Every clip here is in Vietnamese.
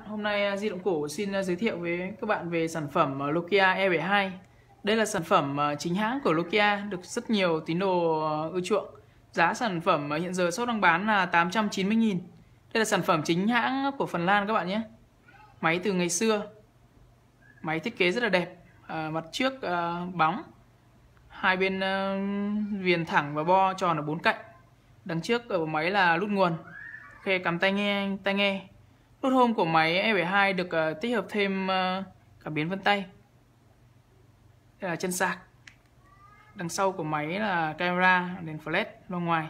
hôm nay Di Động Cổ xin giới thiệu với các bạn về sản phẩm Nokia E72. Đây là sản phẩm chính hãng của Nokia, được rất nhiều tín đồ ưa chuộng. Giá sản phẩm hiện giờ shop đang bán là 890.000. Đây là sản phẩm chính hãng của Phần Lan các bạn nhé. Máy từ ngày xưa. Máy thiết kế rất là đẹp. Mặt trước bóng, hai bên viền thẳng và bo tròn ở bốn cạnh. Đằng trước ở máy là nút nguồn. Khi cắm tai nghe. Nút home của máy E72 được tích hợp thêm cảm biến vân tay. Đây là chân sạc. Đằng sau của máy là camera, đèn flash loa ngoài.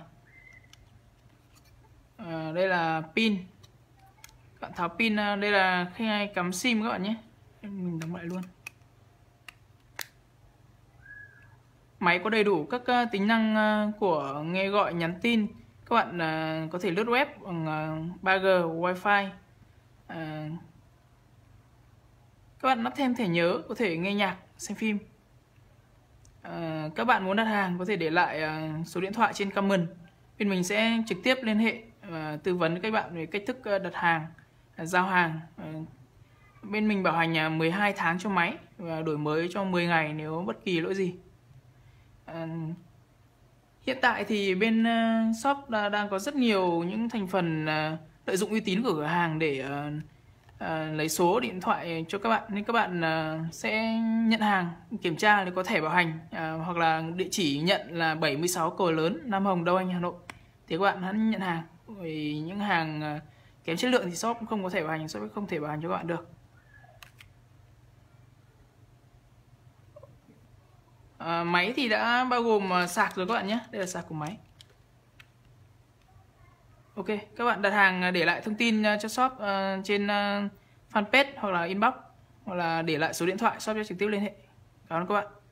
Đây là pin. Các bạn tháo pin, đây là khi cắm sim các bạn nhé. Mình đóng lại luôn. Máy có đầy đủ các tính năng của nghe gọi, nhắn tin. Các bạn có thể lướt web bằng 3G, Wi-Fi. Các bạn lắp thêm thẻ nhớ, có thể nghe nhạc, xem phim. Các bạn muốn đặt hàng có thể để lại số điện thoại trên comment. Bên mình sẽ trực tiếp liên hệ và tư vấn các bạn về cách thức đặt hàng, giao hàng. Bên mình bảo hành 12 tháng cho máy và đổi mới cho 10 ngày nếu bất kỳ lỗi gì. Hiện tại thì bên shop đang có rất nhiều những thành phần lợi dụng uy tín của cửa hàng để lấy số điện thoại cho các bạn, nên các bạn sẽ nhận hàng, kiểm tra nếu có thẻ bảo hành hoặc là địa chỉ nhận là 76 Cầu Lớn, Nam Hồng, Đông Anh, Hà Nội thì các bạn hãy nhận hàng. Vì những hàng kém chất lượng thì shop không có thẻ bảo hành, shop không thể bảo hành cho các bạn được. Máy thì đã bao gồm sạc rồi các bạn nhé. Đây là sạc của máy. Ok, các bạn đặt hàng để lại thông tin cho shop trên fanpage hoặc là inbox, hoặc là để lại số điện thoại shop cho trực tiếp liên hệ. Cảm ơn các bạn.